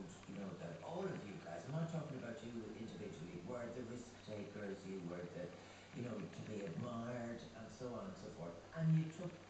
you know, that all of you guys, I'm not talking about you individually, were the risk takers, you were the, you know, to be admired and so on and so forth. And you took